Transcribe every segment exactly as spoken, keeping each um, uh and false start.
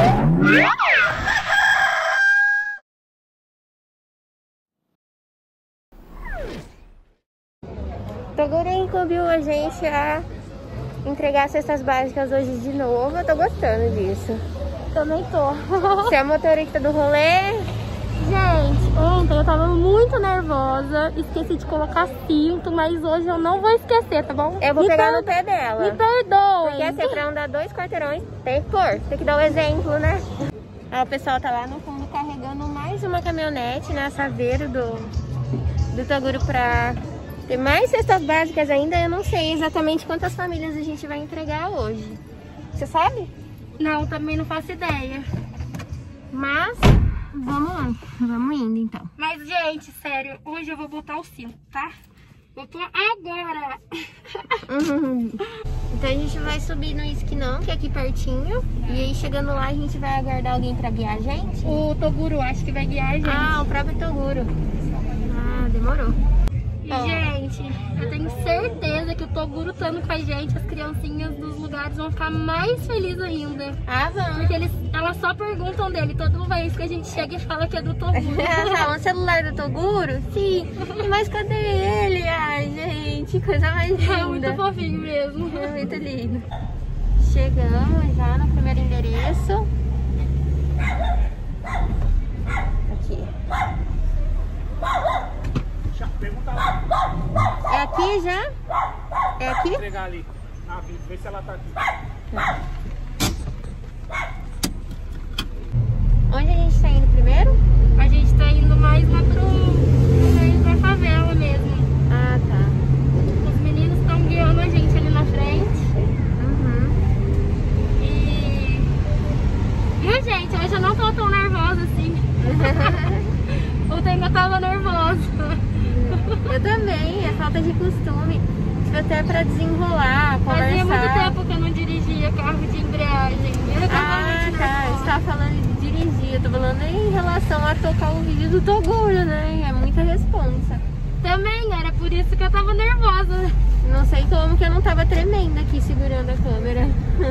Toguro incumbiu a gente a entregar cestas básicas hoje de novo. Eu tô gostando disso. Também tô. Você é a motorista do rolê? Gente, ontem eu tava muito nervosa, esqueci de colocar cinto, mas hoje eu não vou esquecer, tá bom? Eu vou me pegar per... no pé dela. Me perdoe. Porque assim, pra andar dois quarteirões, tem que pôr, tem que dar o exemplo, né? Ah, o pessoal tá lá no fundo carregando mais uma caminhonete, né? A Saveiro do, do Toguro pra ter mais cestas básicas ainda. Eu não sei exatamente quantas famílias a gente vai entregar hoje. Você sabe? Não, também não faço ideia. Mas vamos lá, vamos indo então. Mas, gente, sério, hoje eu vou botar o cinto, tá? Vou pôr agora. Uhum. Então a gente vai subir no esquinão, que é aqui pertinho. E aí chegando lá a gente vai aguardar alguém pra guiar a gente. O Toguro acho que vai guiar a gente. Ah, o próprio Toguro. Ah, demorou. E, gente, eu tenho certeza que o Toguro estando com a gente, as criancinhas dos lugares vão ficar mais felizes ainda. Ah, vamos. Porque eles, elas só perguntam dele toda vez que a gente chega e fala que é do Toguro. Ah, o celular do Toguro? Sim. Mas cadê ele? Ai, gente, coisa mais linda. É muito fofinho mesmo. É muito lindo. Chegamos já no primeiro endereço. Aqui. É aqui já? É aqui? Vou entregar ali. Ah, vê se ela tá aqui. Onde a gente tá indo primeiro? A gente tá indo mais lá pro, pro meio da favela mesmo. Ah, tá. Os meninos estão guiando a gente ali na frente. Uhum. E... E, gente, hoje eu não tô tão nervosa assim. Ontem eu tava nervosa. Eu também, é falta de costume. Tipo, até pra desenrolar, conversar. Fazia muito tempo que eu não dirigia carro de embreagem. Eu tava Ah, muito tá. nervosa. Você tava falando de dirigir. Eu tô falando em relação a tocar o vídeo do Toguro, né? É muita responsa. Também, era por isso que eu tava nervosa. Não sei como que eu não tava tremendo aqui segurando a câmera.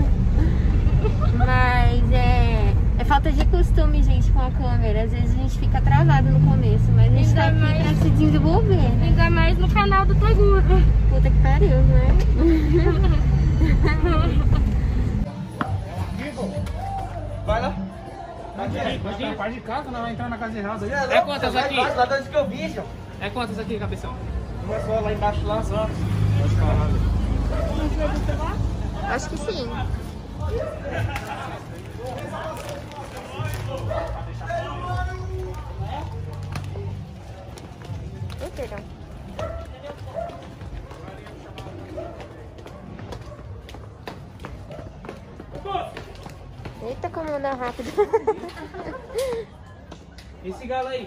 Mas é... É falta de costume, gente, com a câmera. Às vezes a gente fica travado no começo, mas a gente tá aqui mais... pra se desenvolver, né? Ainda mais no canal do Toguro. Puta que pariu, né? Vai lá. Aqui, na parte de cá, quando ela vai entrar na casa errada. É quantas aqui? Lá onde que eu vi, senhor. É quantas aqui, cabeção? Uma só lá embaixo, lá só. Acho que sim. Oi, perdão. Eita, como anda rápido. Esse galo aí.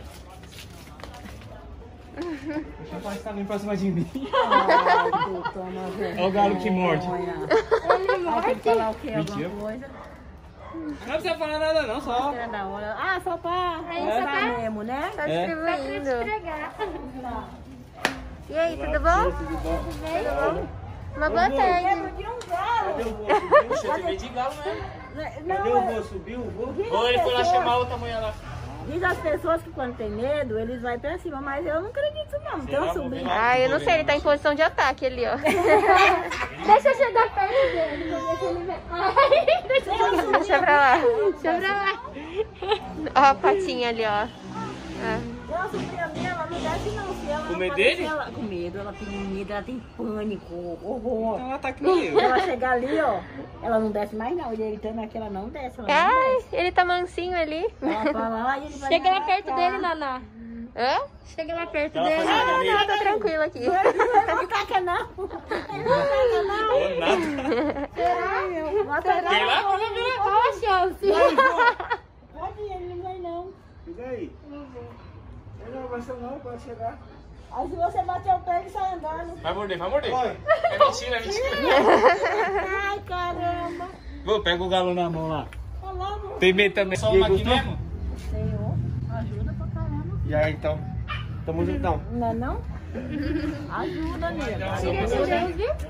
Deixa eu passar vindo pra cima de mim. Olha o galo que morde. Ele morre. Falar o que? Mentira. Alguma coisa? Não precisa falar nada não, só. Tira da hora. Ah, só pra É, mostrar mesmo, né? Tá É. distribuindo. Entregar. E aí, tudo bom? Tudo Tudo bom? Uma boa tarde. De um galo. Cadê o vô? Puxa, eu te veio de galo mesmo. Cadê o vô? Subiu o vô? Diz Ou as ele foi lá pessoas- chamar outra mulher lá. Diz as pessoas que quando tem medo, eles vão pra cima, mas eu não acredito não. Então eu subi. Ah, eu não sei, ele tá em posição de ataque ali, ó. Deixa eu chegar perto dele, pra ver se ele vem. Ai, deixa eu chegar. Deixa pra lá. Deixa pra lá. Ó a patinha ali, ó. Ah. Eu subi a minha, ela não desce não. Se ela Com medo não dele? Ela, com medo, ela tem medo, ela tem pânico, horror. Então ela tá aqui no Se meio. ela chegar ali, ó, ela não desce mais não. Ele gritando aqui, ela não desce, ela não Ai, desce. ele tá mansinho ali. Ela vai lá e ele vai Chega lá me perto atacar. dele, Naná. Hã? Chega lá perto Ela dele. fazendo Ah, nele. não, tô tranquila aqui. Não taca não. Não taca não. Ou nada. Será? Mata Tem lá? Qual a chance? Pode ir, ele não vai não. Fica aí. Não vai ser não, pode chegar. Aí se você bater o pé, ele sai andando. Vai morder, vai morder. Oi. É mentira, é mentira. Ai, caramba. Vou, pega o galo na mão lá. Tá logo. Tem medo também. Só uma aqui mesmo? Senhor, ajuda pra caramba. E aí, então? Tamo juntão. Não é não? Ajuda, nega.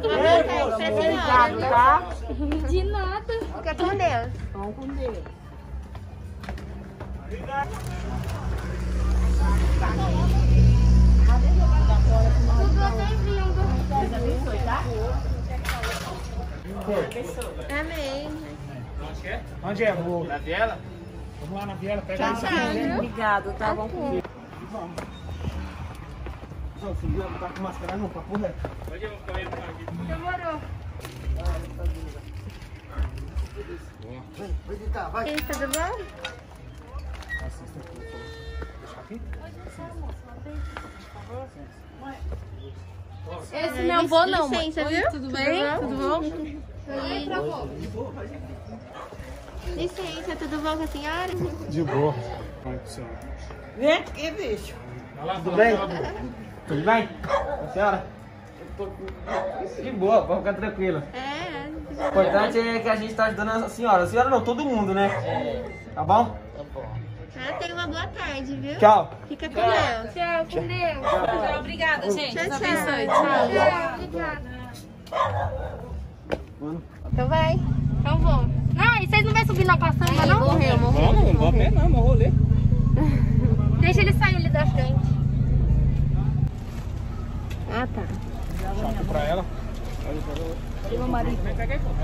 Obrigado, Obrigado, tá? De nada. Fica com Deus. Vamos com Deus. Amém. Onde é? Vou... Na viela? Vamos lá na viela, pega Tchau, tchau. Obrigado, tá bom comigo. Vamos. Não, filho, não tá com máscara não, papo reto. Pode ir, vou ficar aí por aqui. Demorou. E aí, tudo bom? Deixa aqui. Esse não é o vô, não, mãe. Licença, viu? Tudo bem? Tudo bom? Oi. Licença, tudo bom com a senhora? De boa. Vem aqui, bicho. Tudo bem? Tudo bem? A senhora? De boa, pode ficar tranquila. É. O importante é que a gente tá ajudando a senhora. A senhora não, todo mundo, né? Tá bom? Ah, tenha uma boa tarde, viu? Tchau. Fica com Deus. Tchau, com Deus. Obrigada, gente. Tchau, Deus tchau. abençoe. Tchau, obrigada. Então vai. Então vou. Não, e vocês não vão subir na passamba, não? Morreu, morreu. Vamos, não vou a pé não, vou rolê. Deixa ele sair ali da frente. Ah, tá. Chato pra ela. Meu marido. Pega aí, pô.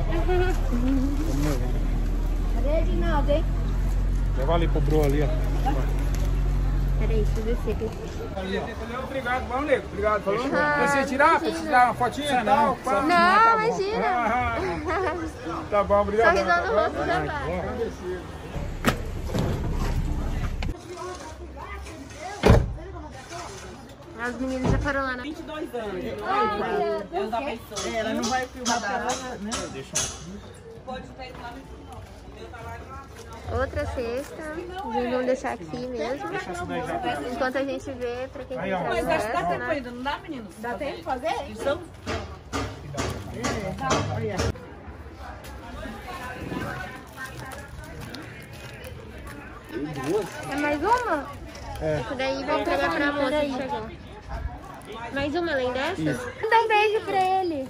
Cadê de nada, hein? Leva ali pro Bro ali, ó. Peraí, deixa eu descer aqui. Ali, ó. Obrigado, vamos, nego. Obrigado. Falou? Você tirar? Pra tirar uma fotinha? Não, Não, imagina. Ah, tá bom, obrigado. Sorrisão no rosto já vai. As meninas já foram lá na... vinte e dois anos. Deus abençoe. Ela não vai filmar pra ela, né? Pode estar lá Outra cesta. Vamos deixar aqui mesmo. Enquanto a gente vê pra quem Aí, ó. quiser Mas acho que dá acesso, tempo né? ainda, não dá, menino? Dá tempo de fazer isso? É mais uma? Essa daí vai entregar pra moça que chegou. Mais uma além dessa? Dá um beijo pra ele.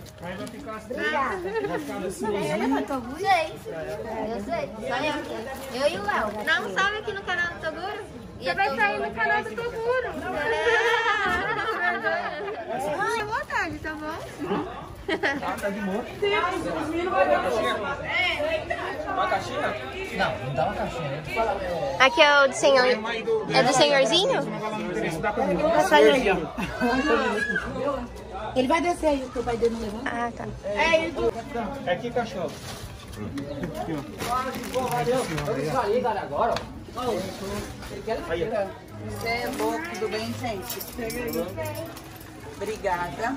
Eu sei. Eu e o Léo. Dá um salve aqui no canal do Toguro. Você vai sair no canal do Toguro. Ai, boa tarde, tá bom? Tá de boa. Uma caixinha? Não, não dá uma caixinha. Né? Aqui é o do senhor. É do senhorzinho? Ele vai descer aí, porque o pai dele não levanta. Ah, tá. É aqui, cachorro. Agora, ó. Você é louco, tudo bem, gente? Obrigada.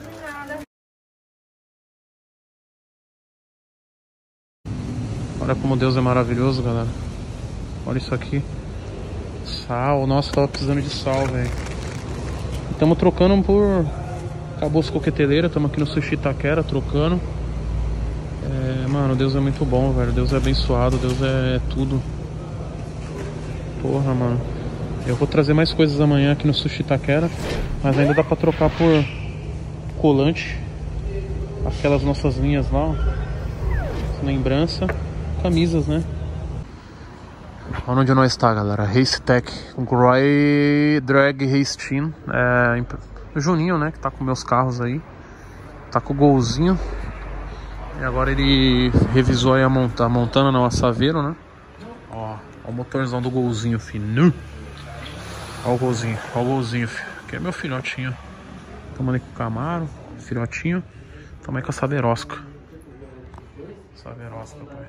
Olha como Deus é maravilhoso, galera. Olha isso aqui. Sal. Nossa, tava precisando de sal, velho. Estamos trocando por Acabou-se Coqueteleira. Estamos aqui no Sushi Itaquera trocando. É, mano, Deus é muito bom, velho. Deus é abençoado. Deus é tudo. Porra, mano. Eu vou trazer mais coisas amanhã aqui no Sushi Itaquera. Mas ainda dá pra trocar por colante. Aquelas nossas linhas lá, ó. Lembrança. Camisas, né? Olha onde nós está, galera. Race Tech Grey Drag Race Team. É, o Juninho, né? Que tá com meus carros aí. Tá com o golzinho. E agora ele revisou aí a, monta a montana, não, a Saveiro, né? Ó, ó o motorzão do golzinho, filho. Ó o golzinho, ó o golzinho, filho. Aqui é meu filhotinho. Tamo ali com o Camaro, filhotinho. Tamo aí com a Saverosca. Saverosca, pai.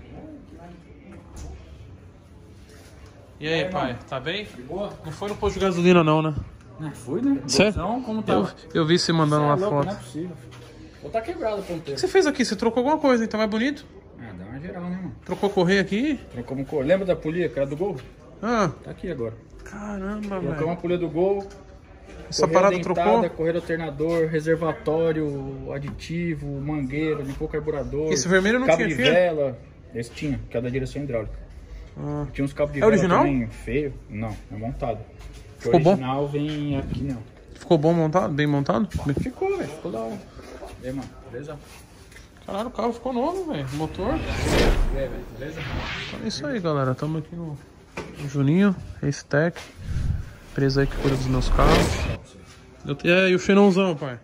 E aí, pai, tá bem? De boa? Não foi no posto de gasolina não, né? Não, fui, né? Sério? Não, como tá? Eu, eu vi você mandando uma é louco, foto. não é possível. Ou tá quebrado o O que ponteiro. você fez aqui? Você trocou alguma coisa, então é bonito? Ah, dá uma geral, né, mano? Trocou correia aqui? Trocamos cor. Lembra da polia, que era do Gol? Ah, Tá aqui agora. caramba, Trocamos velho. a polia do Gol. Essa correia parada dentada, trocou? Correia alternador, reservatório, aditivo, mangueira, limpou o carburador. Esse vermelho não cabo tinha de aqui? vela. Esse tinha, que é da direção hidráulica. Ah. Tinha uns cabos de É vela original? também feio. Não, é montado. O Ficou bom? original vem aqui, não. Ficou bom montado? Bem montado? Ficou, velho. Ficou da hora. E aí, mano, beleza? Caralho, o carro ficou novo, velho. Motor. E aí, velho, beleza? Então é isso aí, galera. Tamo aqui no Juninho, Racetech. Empresa aí que cuida dos meus carros. Eu tenho, é, e o Xenãozão, pai.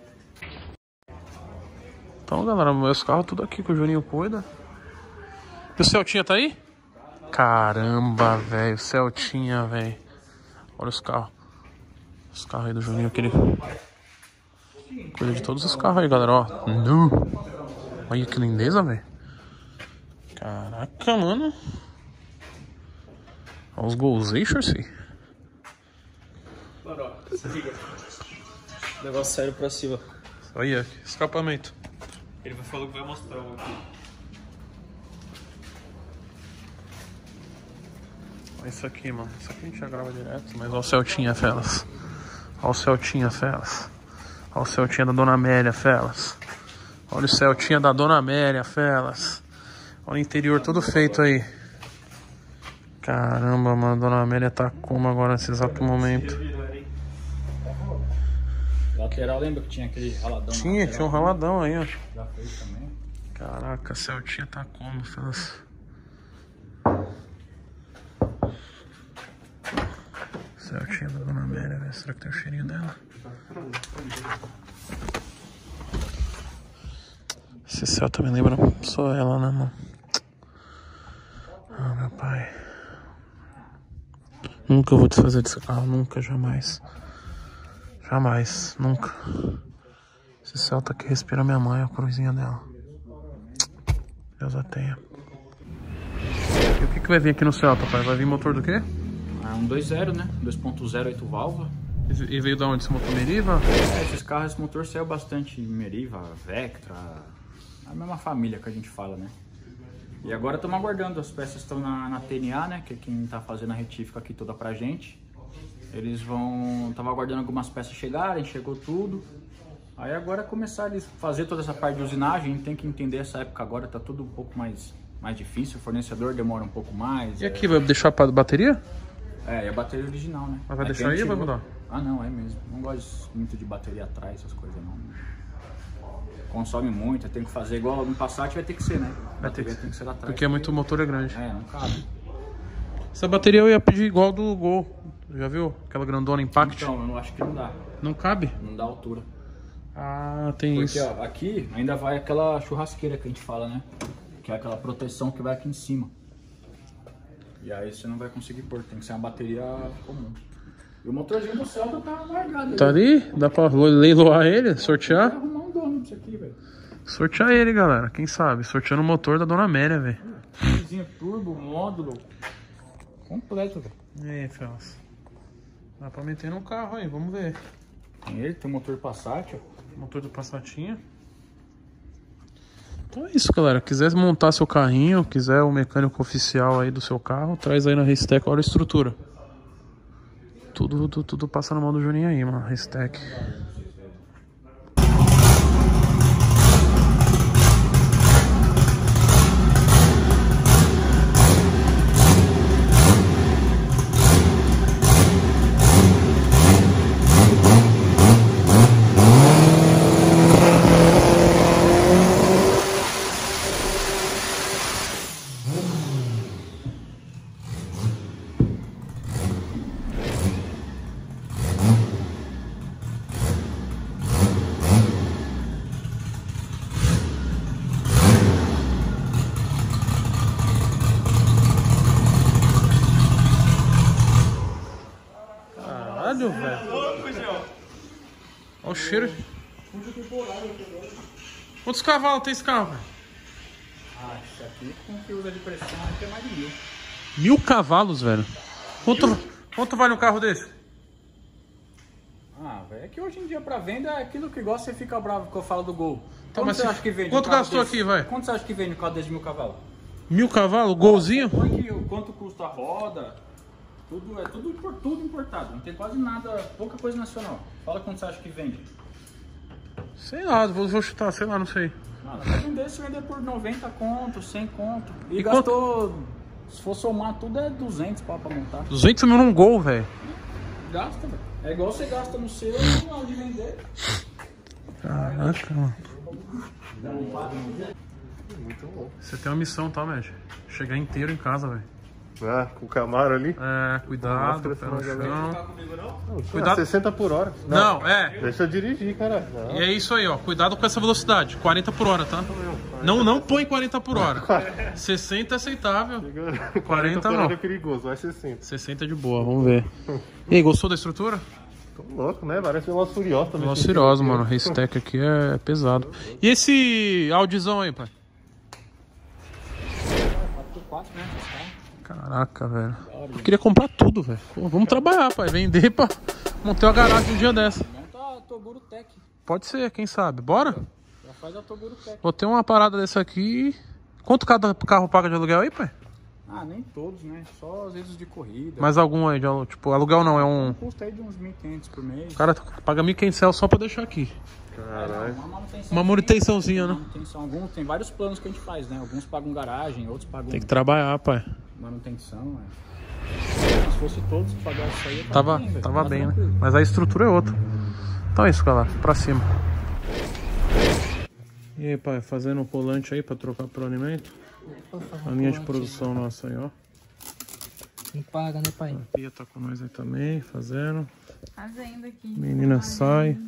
Então, galera, meus carros tudo aqui que o Juninho cuida. E o Celtinha tá aí? Caramba, velho. O Celtinha, velho. Olha os carros. Os carros aí do Juninho que ele cuida de todos os carros aí, galera. Ó. Não. Olha que lindeza, velho. Caraca, mano. Olha os Golzachers, filho. Bora, ó. Se liga. Negócio sério pra cima. Olha, escapamento. Ele falou que vai mostrar um aqui. Olha isso aqui, mano. Isso aqui a gente já grava direto, mas olha o Celtinha, felas. Olha o Celtinha, felas. Olha o Celtinha da Dona Amélia, felas. Olha o Celtinha da Dona Amélia, felas. Olha o interior todo feito aí. Caramba, mano. A Dona Amélia tá como agora nesse exato momento? Lateral, lembra que tinha aquele raladão? Tinha, tinha um raladão aí, ó. Já fez também. Caraca, a Celtinha tá como, felas? Celtinha da Dona Amélia, velho. Será que tem o cheirinho dela? Esse céu também lembra só ela, né, mano? Ah, meu pai. Nunca vou desfazer desse carro, nunca, jamais. Jamais, nunca. Esse Celta aqui respira minha mãe, a cruzinha dela. Deus a tenha. E o que que vai vir aqui no Celta, pai? Vai vir motor do quê? É um dois zero, né? dois ponto zero, oito válvula. E veio da onde? Esse motor Meriva? É, esses carros, esse motor saiu bastante Meriva, Vectra, a mesma família que a gente fala, né? E agora estamos aguardando, as peças estão na, na T N A, né? Que é quem tá fazendo a retífica aqui toda pra gente. Eles vão... Tava aguardando algumas peças chegarem, chegou tudo. Aí agora começar a fazer toda essa parte de usinagem, a gente tem que entender essa época agora, tá tudo um pouco mais, mais difícil, o fornecedor demora um pouco mais. E aqui, é... vai deixar pra bateria? É, é a bateria original, né? Mas vai é deixar aí ou vai mudar? Ah, não, é mesmo. Não gosto muito de bateria atrás, essas coisas não. Consome muito, tem que fazer igual no Passat, vai ter que ser, né? A vai ter que, tem que ser atrás. Porque é muito, o motor é grande. É, não cabe. Essa bateria eu ia pedir igual do Gol. Já viu? Aquela grandona Impact? Então, eu acho que não dá. Não cabe? Não dá altura. Ah, tem Porque, isso. Ó, aqui ainda vai aquela churrasqueira que a gente fala, né? Que é aquela proteção que vai aqui em cima. E aí você não vai conseguir pôr, tem que ser uma bateria comum. E o motorzinho do Celta tá largado. Tá ali? Dá pra leiloar ele? Sortear? Tem que arrumar um dono disso aqui, velho. Sortear ele, galera. Quem sabe? Sorteando o motor da Dona Amélia, velho. Turbo, módulo. Completo, velho. E aí, Felas? Dá pra meter no carro aí, vamos ver. Tem ele, tem o motor Passat, ó. Motor do Passatinha. Então é isso, galera. Quiser montar seu carrinho, quiser o mecânico oficial aí do seu carro, traz aí na Racetech, olha a estrutura. Tudo, tudo, tudo passa na mão do Juninho aí, mano. Racetech. Caralho, velho. Olha o cheiro. Quantos cavalos tem esse carro, velho? Ah, isso aqui com que usa de pressão aqui é mais de mil. Mil cavalos, velho. Quanto, quanto vale um carro desse? Ah, velho, é que hoje em dia pra venda é aquilo que gosta, você fica bravo que eu falo do Gol. Então, Quanto mas você se- acha que vende? quanto um carro gastou desse? aqui, vai? Quanto você acha que vende um carro desse de mil cavalos? Mil cavalos? Golzinho? Põe que o quanto custa a roda, tudo, é tudo, impor- tudo importado, não tem quase nada, pouca coisa nacional. Fala quanto você acha que vende. Sei lá, vou, vou chutar, sei lá, não sei. Mano, vai vender, se vender por noventa conto, cem conto. E, E gastou, se for somar tudo, é duzentos pau pra montar. duzentos mil num Gol, velho. Gasta, velho. É igual você gasta no seu e na hora de vender. Caraca, mano. Você tem uma missão, tá, Médio? Chegar inteiro em casa, velho. Ah, com o Camaro ali. É, cuidado, pé no chão. Cuidado. sessenta por hora. Não, não, é. Deixa eu dirigir, cara. Não. E é isso aí, ó. Cuidado com essa velocidade. quarenta por hora, tá? Não, não põe quarenta por hora. sessenta é aceitável. quarenta não. É perigoso, vai sessenta. sessenta é de boa, vamos ver. E aí, gostou da estrutura? Tô louco, né? Parece Velozes e Furiosos também. Velozes e Furiosos, mano. O Racetech aqui é pesado. E esse Audizão aí, pai? quatro por quatro, né? Caraca, velho. Eu queria comprar tudo, velho. Vamos trabalhar, pai. Vender pra montar uma garagem um dia dessa. Monta a Toguro Tech. Pode ser, quem sabe. Bora? Já faz a Toguro Tech. Vou ter uma parada dessa aqui. Quanto cada carro paga de aluguel aí, pai? Ah, nem todos, né? Só às vezes de corrida. Mais algum aí de aluguel? Tipo, aluguel não, é um... Custa aí de uns mil e quinhentos por mês. O cara paga mil e quinhentos reais só pra deixar aqui. Caralho. Uma manutençãozinha, né? Manutenção. Alguns, tem vários planos que a gente faz, né? Alguns pagam garagem, outros pagam... Tem que trabalhar, pai. Manutenção, né? Se fosse todos que pagassem isso aí, tava, bem, tava bem, né? Mas a estrutura é outra. Então é isso, galera. Pra cima. E aí, pai, fazendo um colante aí pra trocar pro alimento. A linha de produção nossa aí, ó. Não paga, né, pai? A Pia tá com nós aí também, fazendo. Fazendo aqui. Menina sai.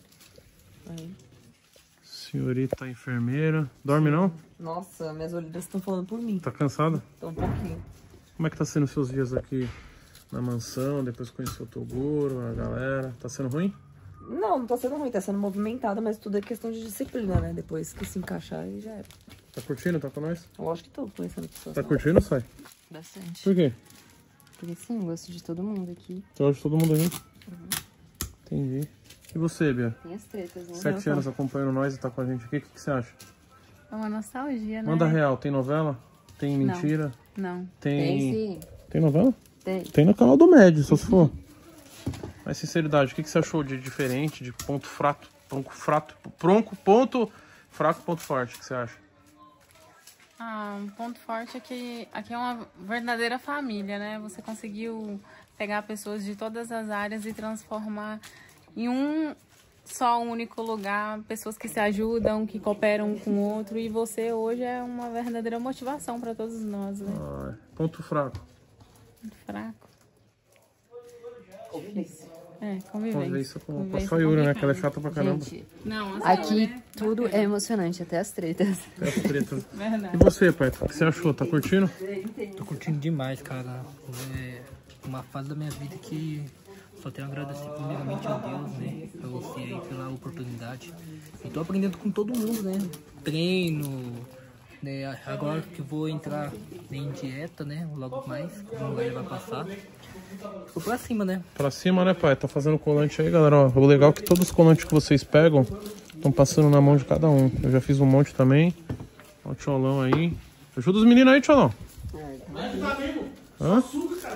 Senhorita enfermeira. Dorme não? Nossa, minhas olheiras estão falando por mim. Tá cansada? Tô um pouquinho. Como é que tá sendo os seus dias aqui na mansão, depois conheceu o Toguro, a galera? Tá sendo ruim? Não, não tá sendo ruim, tá sendo movimentada, mas tudo é questão de disciplina, né? Depois que se encaixar aí já era. Tá curtindo? Tá com nós? Lógico que tô conhecendo pessoas. Tá curtindo, sai? Bastante. Por quê? Porque sim, eu gosto de todo mundo aqui. Você gosta de todo mundo aí? Uhum. Entendi. E você, Bia? Tem as tretas, né? Sete anos acompanhando nós e tá com a gente aqui. O que, que você acha? É uma nostalgia, né? Manda real. Tem novela? Tem mentira? Não. Tem... Tem sim. Tem novela? Tem. Tem no canal do Médio, só se for. Mas sinceridade, o que, que você achou de diferente, de ponto fraco, ponto fraco, pronco, ponto fraco, ponto forte? O que você acha? Ah, um ponto forte é que aqui é uma verdadeira família, né? Você conseguiu pegar pessoas de todas as áreas e transformar em um só único lugar, pessoas que se ajudam, que cooperam um com o outro, e você hoje é uma verdadeira motivação para todos nós, né? Ah, ponto fraco. Ponto fraco. Convivência. É, convivência. Convivência com, com a Convivência Sayuri, né? Que ela é chata pra caramba. Gente, não, Aqui né? tudo é emocionante, até as tretas. É as tretas. Verdade. E você, pai? O que você achou? Tá curtindo? Tô curtindo demais, cara. É uma fase da minha vida que só tenho a agradecer primeiramente a Deus, né? Pra você aí pela oportunidade. E tô aprendendo com todo mundo, né? Treino, né? Agora que vou entrar em dieta, né? Logo mais, como ele vai passar. Tô pra cima, né? Pra cima, né, pai? Tá fazendo colante aí, galera. Ó, o legal é que todos os colantes que vocês pegam estão passando na mão de cada um. Eu já fiz um monte também. Ó o Tcholão aí. Ajuda os meninos aí, Tcholão. Hã?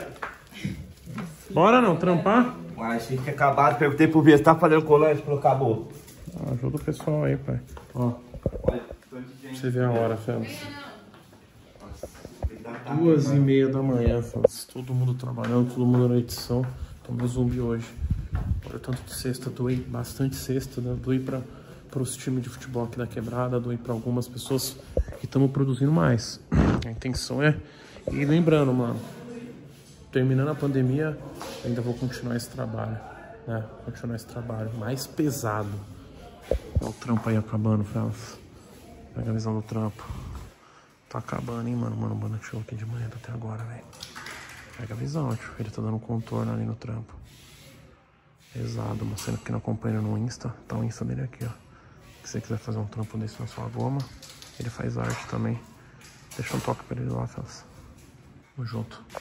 Bora não, trampar? Uai, achei que tinha acabado. Perguntei pro Bia, você tá fazendo colante? Falou, acabou. Ah, ajuda o pessoal aí, pai. Ó. Pra você ver a hora, Félix. Duas e meia da manhã, Félix. Todo mundo trabalhando, todo mundo na edição. Tomei zumbi hoje. Olha o tanto de cesta, doei bastante cesta, né? Doei para os times de futebol aqui da quebrada, doei para algumas pessoas que estamos produzindo mais. A intenção é... E lembrando, mano, terminando a pandemia, ainda vou continuar esse trabalho, né? Continuar esse trabalho mais pesado. Olha o trampo aí acabando, Félix. Pega a visão do trampo. Tá acabando, hein, mano. Mano, o mano tirou aqui de manhã até agora, velho. Pega a visão, tio. Ele tá dando um contorno ali no trampo. Pesado, mas sendo que não acompanha no Insta, tá o Insta dele aqui, ó. Se você quiser fazer um trampo desse na sua goma, ele faz arte também. Deixa um toque pra ele lá, Félix. Tamo junto.